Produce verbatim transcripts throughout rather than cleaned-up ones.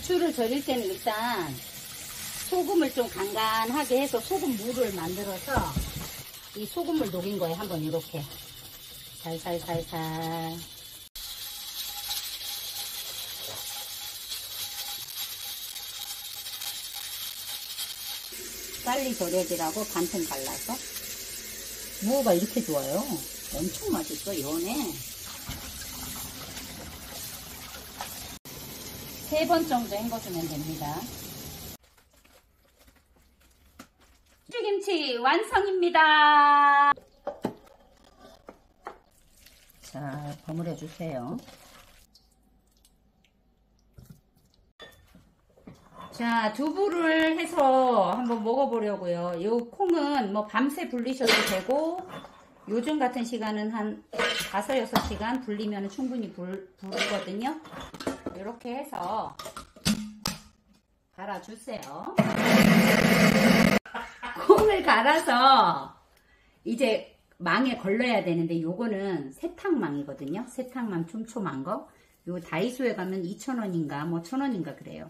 부추를 절일 때는 일단 소금을 좀 간간하게 해서 소금 물을 만들어서 이 소금을 녹인 거예요. 한번 이렇게 살살살살. 빨리 절여지라고 반틈 갈라서. 무가 이렇게 좋아요. 엄청 맛있어. 연해. 세 번 정도 헹궈주면 됩니다. 부추김치 완성입니다. 자, 버무려 주세요. 자, 두부를 해서 한번 먹어보려고요. 요 콩은 뭐 밤새 불리셔도 되고 요즘 같은 시간은 한 다섯, 여섯 시간 불리면 충분히 불, 부르거든요. 이렇게 해서 갈아주세요. 콩을 갈아서 이제 망에 걸러야 되는데 요거는 세탁망이거든요. 세탁망 촘촘한 거. 요 다이소에 가면 이천 원인가 뭐 천 원인가 그래요.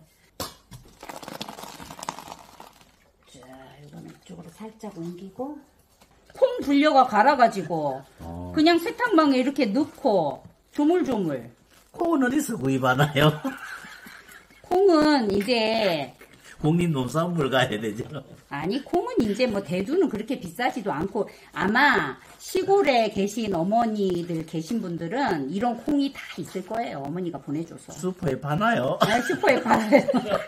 자, 요거는 이쪽으로 살짝 옮기고 콩 불려가 갈아가지고 어. 그냥 세탁망에 이렇게 넣고 조물조물. 콩은 어디서 구입하나요? 콩은 이제 국립농산물 가야 되죠. 아니, 콩은 이제 뭐 대두는 그렇게 비싸지도 않고 아마 시골에 계신 어머니들 계신 분들은 이런 콩이 다 있을 거예요. 어머니가 보내줘서. 슈퍼에 파나요? 아, 슈퍼에 팔아요.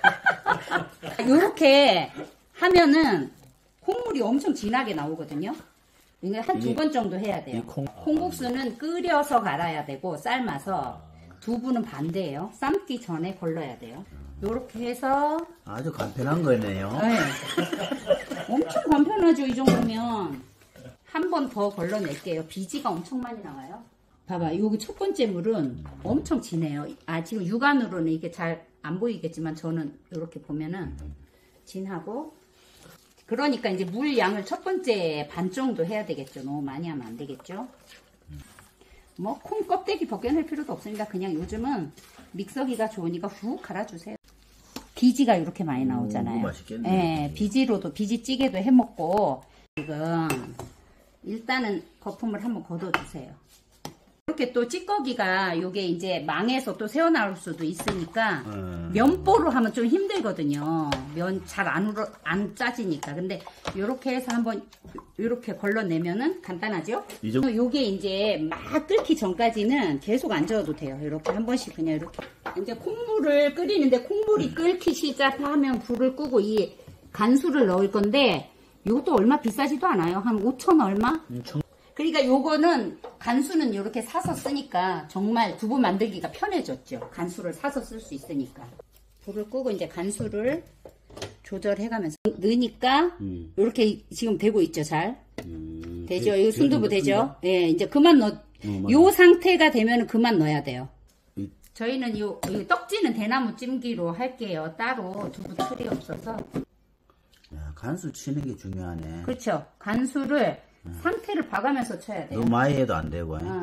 요렇게 하면은 콩물이 엄청 진하게 나오거든요. 이게 한 두 번 정도 해야 돼요. 콩... 콩국수는 끓여서 갈아야 되고 삶아서, 두부는 반대예요. 삶기 전에 걸러야 돼요. 요렇게 해서 아주 간편한 거네요. 네. 엄청 간편하죠. 이 정도면. 한 번 더 걸러낼게요. 비지가 엄청 많이 나와요. 봐봐, 여기 첫 번째 물은 엄청 진해요. 아, 지금 육안으로는 이게 잘 안 보이겠지만 저는 이렇게 보면은 진하고, 그러니까 이제 물 양을 첫 번째 반 정도 해야 되겠죠. 너무 많이 하면 안 되겠죠. 뭐 콩 껍데기 벗겨낼 필요도 없으니까 그냥 요즘은 믹서기가 좋으니까 훅 갈아주세요. 비지가 이렇게 많이 나오잖아요. 오, 맛있겠네. 네, 비지로도 비지찌개도 해먹고. 지금 일단은 거품을 한번 걷어주세요. 이렇게 또 찌꺼기가 요게 이제 망에서 또 새어나올 수도 있으니까 음. 면보로 하면 좀 힘들거든요. 면 잘 안 안 짜지니까. 근데 요렇게 해서 한번 요렇게 걸러내면은 간단하죠? 좀... 요게 이제 막 끓기 전까지는 계속 안 저어도 돼요. 이렇게 한 번씩 그냥 이렇게. 이제 콩물을 끓이는데 콩물이 끓기 시작하면 불을 끄고 이 간수를 넣을 건데 요것도 얼마 비싸지도 않아요. 한 오천 얼마? 엄청... 그러니까 요거는 간수는 이렇게 사서 쓰니까 정말 두부 만들기가 편해졌죠. 간수를 사서 쓸 수 있으니까. 불을 끄고 이제 간수를 조절해가면서 넣으니까 음. 이렇게 지금 되고 있죠. 잘 음, 되죠. 이 순두부 되죠. 예, 네, 이제 그만 넣. 어, 요 상태가 되면 그만 넣어야 돼요. 이. 저희는 요, 요 떡지는 대나무 찜기로 할게요. 따로 두부 틀이 없어서. 야, 간수 치는 게 중요하네. 그렇죠. 간수를 음. 상태를 봐가면서 쳐야 돼요. 너무 많이 해도 안 되고. 어.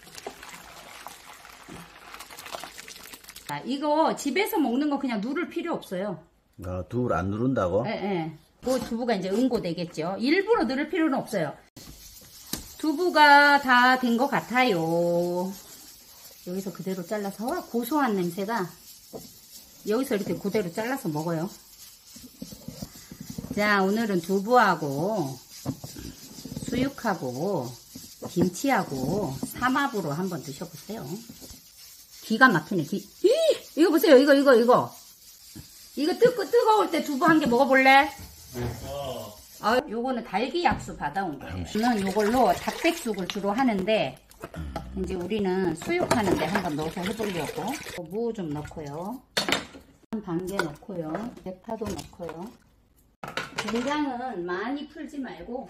자, 이거 집에서 먹는 거 그냥 누를 필요 없어요. 아, 두부를 안 누른다고? 네, 네. 그 두부가 이제 응고 되겠죠. 일부러 누를 필요는 없어요. 두부가 다 된 것 같아요. 여기서 그대로 잘라서 와, 고소한 냄새가. 여기서 이렇게 그대로 잘라서 먹어요. 자, 오늘은 두부하고 수육하고 김치하고 삼합으로 한번 드셔보세요. 기가 막히네. 기... 이! 이거 보세요. 이거 이거 이거 이거 뜨, 뜨거울 때 두부 한 개 먹어볼래? 어. 아, 요거는 달기 약수 받아온 거예요. 저는 요걸로 닭백숙을 주로 하는데 이제 우리는 수육하는데 한번 넣어서 해보려고. 무 좀 넣고요. 반 개 넣고요. 대파도 넣고요. 된장은 많이 풀지 말고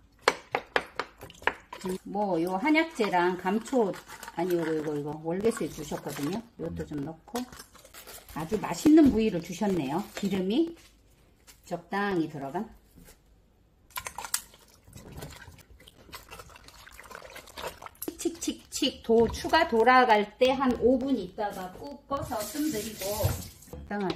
뭐 요 한약재랑 감초, 아니 요거 이거 이거 월계수에 주셨거든요. 이것도 좀 넣고. 아주 맛있는 부위를 주셨네요. 기름이 적당히 들어간. 칙칙칙 도 추가 돌아갈 때 한 오 분 있다가 꾹 꺼서 뜸 들이고. 적당하게.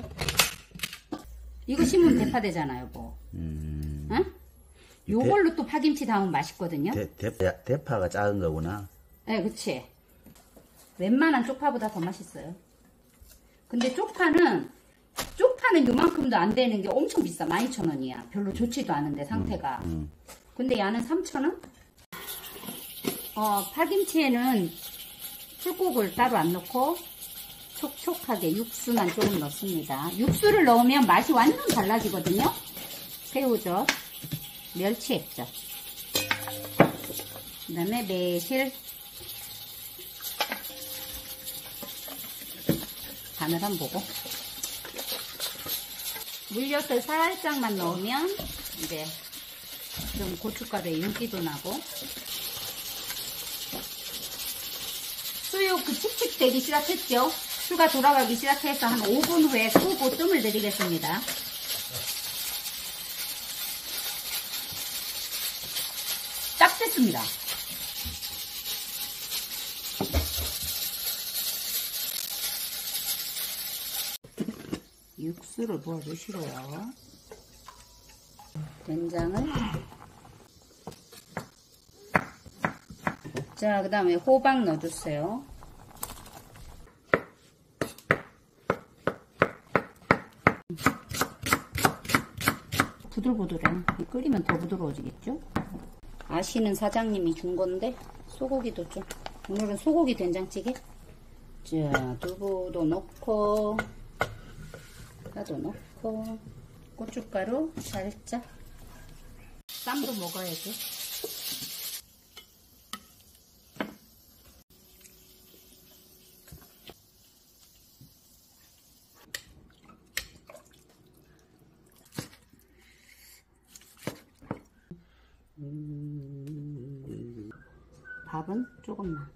이거 심으면 대파 되잖아요, 뭐. 음. 응? 요걸로 또 파김치 담으면 맛있거든요. 대, 대, 대파가 작은 거구나. 네, 그치. 웬만한 쪽파보다 더 맛있어요. 근데 쪽파는, 쪽파는 요만큼도 안 되는 게 엄청 비싸. 만 이천 원이야. 별로 좋지도 않은데, 상태가. 음, 음. 근데 얘는 삼천 원? 어, 파김치에는 풀국을 따로 안 넣고, 촉촉하게 육수만 조금 넣습니다. 육수를 넣으면 맛이 완전 달라지거든요. 새우젓, 멸치액젓, 그 다음에 매실, 간을 한번 보고, 물엿을 살짝만 넣으면 이제 좀 고춧가루에 윤기도 나고, 수육 그 칙칙대기 시작했죠. 수가 돌아가기 시작해서 한 오 분 후에 끄고 뜸을 들이겠습니다. 딱 됐습니다. 육수를 부어주시고요. 된장을. 자, 그 다음에 호박 넣어주세요. 부들부들해. 끓이면 더 부드러워지겠죠? 아시는 사장님이 준 건데 소고기도 좀. 오늘은 소고기 된장찌개. 자, 두부도 넣고 파도 넣고 고춧가루 살짝. 쌈도 먹어야지. 음, 밥은 조금만.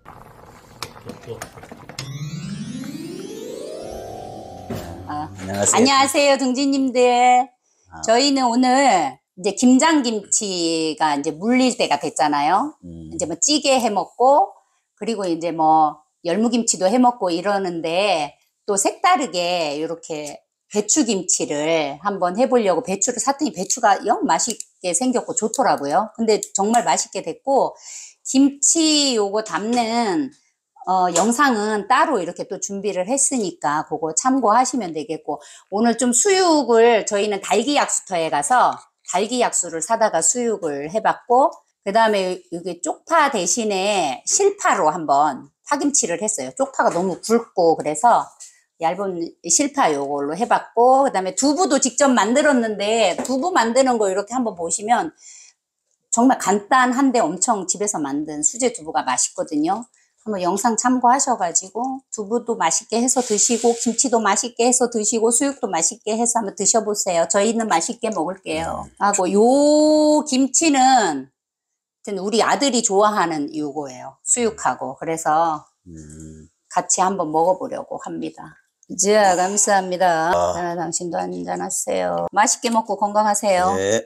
아, 안녕하세요. 안녕하세요, 등지님들. 아. 저희는 오늘 이제 김장김치가 이제 물릴 때가 됐잖아요. 음. 이제 뭐 찌개 해 먹고, 그리고 이제 뭐 열무김치도 해 먹고 이러는데, 또 색다르게 이렇게 배추김치를 한번 해보려고 배추를 샀더니 배추가 영 맛있게 생겼고 좋더라고요. 근데 정말 맛있게 됐고, 김치 요거 담는 어, 영상은 따로 이렇게 또 준비를 했으니까 그거 참고하시면 되겠고, 오늘 좀 수육을 저희는 달기 약수터에 가서 달기 약수를 사다가 수육을 해봤고, 그 다음에 여기 쪽파 대신에 실파로 한번 파김치를 했어요. 쪽파가 너무 굵고 그래서 얇은 실파 요걸로 해봤고, 그 다음에 두부도 직접 만들었는데, 두부 만드는 거 이렇게 한번 보시면 정말 간단한데 엄청 집에서 만든 수제 두부가 맛있거든요. 한번 영상 참고하셔가지고 두부도 맛있게 해서 드시고, 김치도 맛있게 해서 드시고, 수육도 맛있게 해서 한번 드셔보세요. 저희는 맛있게 먹을게요. 하고 요 김치는 우리 아들이 좋아하는 요거예요. 수육하고. 그래서 음. 같이 한번 먹어보려고 합니다. 자, 감사합니다. 아. 자, 당신도 한잔하세요. 맛있게 먹고 건강하세요. 네.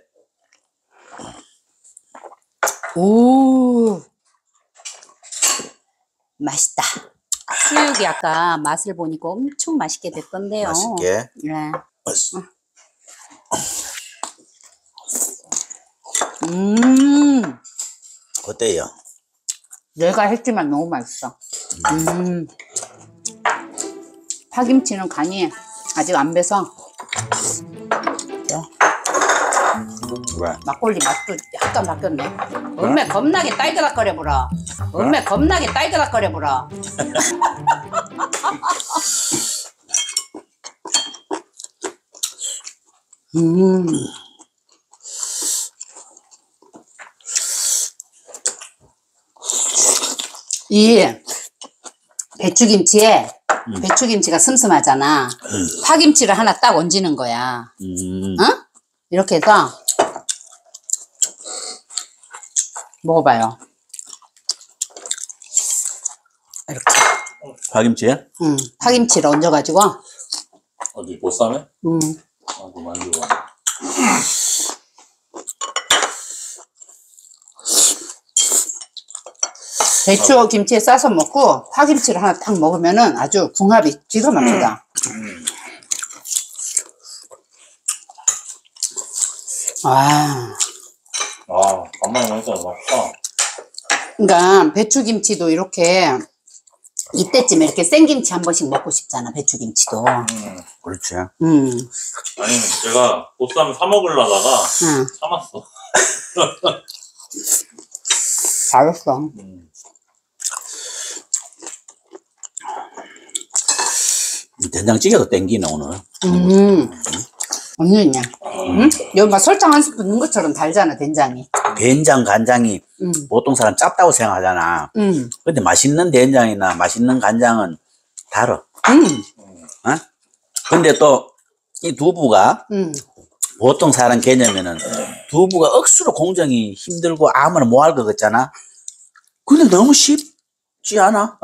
오, 맛있다. 수육이 아까 맛을 보니까 엄청 맛있게 됐던데요. 맛있게. 네. 맛있... 음, 어때요? 내가 했지만 너무 맛있어. 음, 파김치는 간이 아직 안 배서 왜? 막걸리 맛도 약간 바뀌었네. 엄매 겁나게 딸그락거려보라. 엄매 겁나게 딸그락거려보라. 음. 이 배추김치에 음. 배추김치가 슴슴하잖아. 음. 파김치를 하나 딱 얹는 거야. 음. 어? 이렇게 해서 먹어봐요. 이렇게. 파김치에? 응, 파김치를 얹어가지고. 어디 보쌈에? 응. 아, 그 만두가. 배추 김치에 싸서 먹고 파김치를 하나 딱 먹으면은 아주 궁합이 기가 막히다. 와. 아, 간만에 먹으니까 맛있다. 그러니까 배추김치도 이렇게 이때쯤에 이렇게 생김치 한 번씩 먹고 싶잖아. 배추김치도. 음. 그렇지. 음. 아니, 제가 보쌈 사 먹으려다가 응. 참았어. 잘했어. 음. 된장찌개도 땡기네 오늘. 음. 언니냐? 응? 여기 막 설탕 한 스푼 넣은 것처럼 달잖아, 된장이. 된장 간장이 음. 보통 사람 짭다고 생각하잖아. 음. 근데 맛있는 된장이나 맛있는 간장은 달아. 음. 어? 근데 또 이 두부가 음. 보통 사람 개념에는 두부가 억수로 공정이 힘들고 아무나 뭐 할 것 같잖아. 근데 너무 쉽지 않아?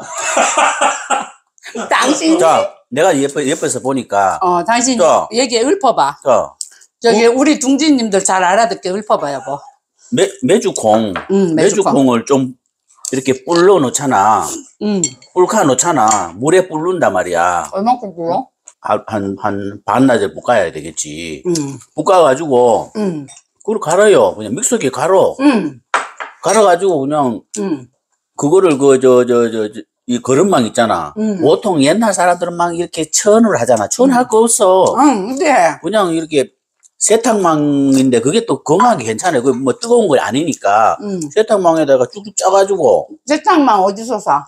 당신. 자, 내가 옆에, 옆에서 보니까 어, 당신 자. 얘기 읊어봐. 자, 저기 우리 둥지님들 잘 알아듣게 읊어봐, 여보. 매, 메주콩, 응, 메주콩. 메주콩을 좀 이렇게 불러 놓잖아. 응. 불카 놓잖아. 물에 불른단 말이야. 얼마큼 불어? 한, 한, 한 반나절 볶아야 되겠지. 응. 볶아가지고, 응. 그걸 갈아요. 그냥 믹서기에 갈아. 응. 갈아가지고 그냥, 응. 그거를 그, 저, 저, 저, 저 이 그릇망 있잖아. 응. 보통 옛날 사람들은 막 이렇게 천을 하잖아. 천 할 거 없어. 응, 근데. 그냥 이렇게 세탁망인데 그게 또 건강하게 괜찮아요. 그 뭐 뜨거운 거 아니니까. 응. 세탁망에다가 쭉쭉 짜가지고. 세탁망 어디서 사?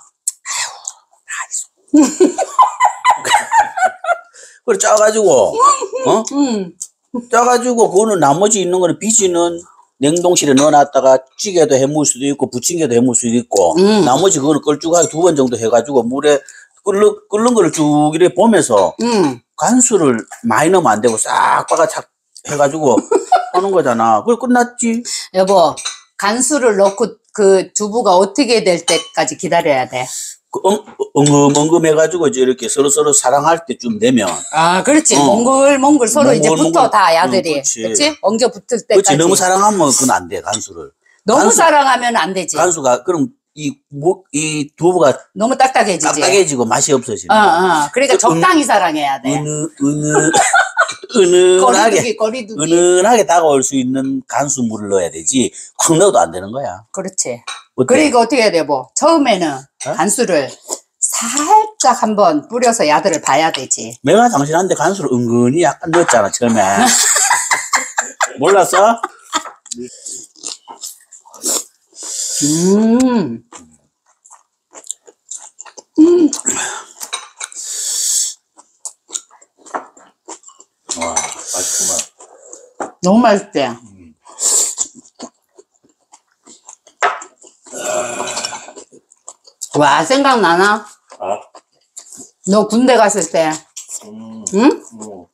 그걸 짜가지고, 어? 응. 짜가지고, 그거는 나머지 있는 거는 비지는 냉동실에 넣어놨다가 찌개도 해먹을 수도 있고, 부침개도 해먹을 수도 있고, 음. 나머지 그거는 걸쭉하게 두 번 정도 해가지고, 물에 끓는, 끓는 거를 쭉 이렇게 보면서, 응. 간수를 많이 넣으면 안 되고, 싹 빠가 착 해가지고, 하는 거잖아. 그걸 끝났지. 여보, 간수를 넣고 그 두부가 어떻게 될 때까지 기다려야 돼? 그 엉, 엉금엉금 해가지고, 이제 이렇게 서로서로 사랑할 때쯤 되면, 아, 그렇지. 어. 몽글몽글 서로 이제 몽글몽글. 붙어, 다 야들이. 응, 그렇지. 그렇지? 엉겨 붙을 때까지. 그렇지. 너무 사랑하면 그건 안 돼, 간수를. 너무 간수- 사랑하면 안 되지. 간수가, 그럼 이, 목, 이 두부가 너무 딱딱해지지. 딱딱해지고 맛이 없어지는 어, 거야. 어. 그러니까 그 적당히 사랑해야 돼. 은은, 은은, 은은하게, 거리두기, 거리두기. 은은하게 다가올 수 있는 간수물을 넣어야 되지, 확 넣어도 안 되는 거야. 그렇지. 어때? 그러니까 어떻게 해야 돼, 뭐. 처음에는 간수를 살짝 한번 뿌려서 야들을 봐야 되지. 내가 당신한테 간수를 은근히 약간 넣었잖아, 처음에. 몰랐어? 음. 음. 와, 맛있구만. 너무 맛있지? 음. 와, 생각나나? 아? 너 군대 갔을 때, 음. 응? 음.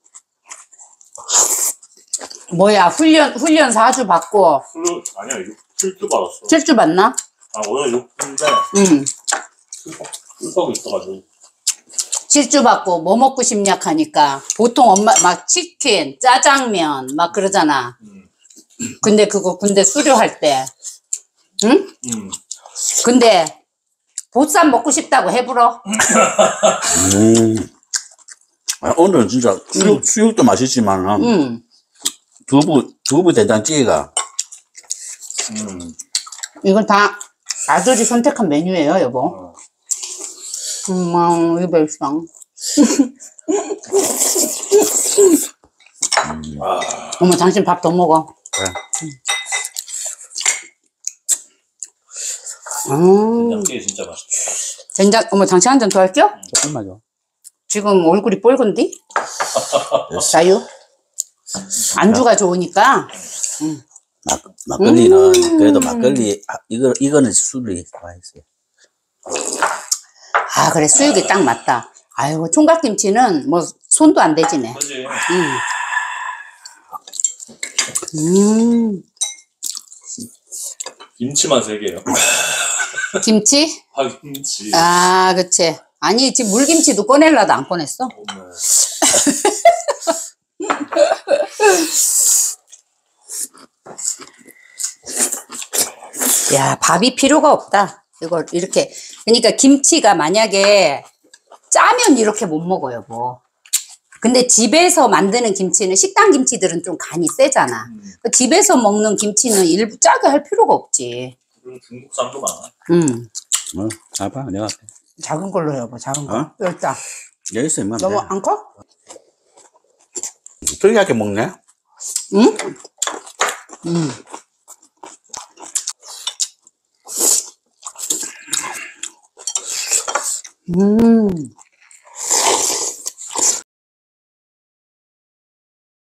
뭐야, 훈련, 훈련 사 주 받고, 술을, 아니야, 칠 주 받았어. 칠 주 받나? 아, 오늘 육 주인데, 응. 술떡이 있어가지고. 칠 주 받고, 뭐 먹고 싶냐 하니까, 보통 엄마, 막 치킨, 짜장면, 막 그러잖아. 음. 근데 그거 군대 수료할 때, 응? 음. 근데, 보쌈 먹고 싶다고 해불어. 음. 아, 오늘은 진짜 수육, 수육도 맛있지만, 응. 두부, 두부 된장찌개가, 음. 이건 다 아들이 선택한 메뉴예요, 여보. 어. 음, 이거 있어. 아, 어머, 당신 밥 더 먹어. 그래. 음, 된장찌개 진짜 맛있다. 된장, 어머, 당신 한 잔 더 할게요? 조금만 줘. 지금 얼굴이 뻘건디? 자유? 안주가 좋으니까. 막, 막걸리는, 음. 그래도 막걸리, 아, 이거, 이거는 술이 맛있어요. 아, 그래, 수육이 딱 맞다. 아이고, 총각김치는 뭐, 손도 안 대지네. 그지? 음. 음. 김치만 세 개요. 김치? 파김치. 아, 그치. 아니, 지금 물김치도 꺼낼라도 안 꺼냈어. 오늘. 야, 밥이 필요가 없다. 이걸 이렇게. 그러니까 김치가 만약에 짜면 이렇게 못 먹어요, 뭐. 근데 집에서 만드는 김치는 식당 김치들은 좀 간이 세잖아. 음. 그 집에서 먹는 김치는 일부 짜게 할 필요가 없지. 그리고 중국산도 많아. 음. 어, 봐봐, 내가 할게. 작은 걸로 해봐, 작은 거. 어? 일단. 여기 있어, 임마. 너무 안 커? 특이하게 먹네. 응? 음. 음.